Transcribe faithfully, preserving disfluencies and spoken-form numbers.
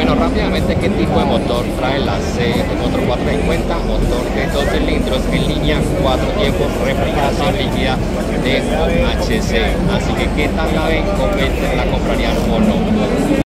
Bueno, rápidamente, ¿qué tipo de motor trae la C de Motor cuatrocientos cincuenta? Motor de dos cilindros en línea, cuatro tiempos, refrigeración líquida de O H C. Así que, ¿qué tal la ven? Comenten, ¿la comprarían o no?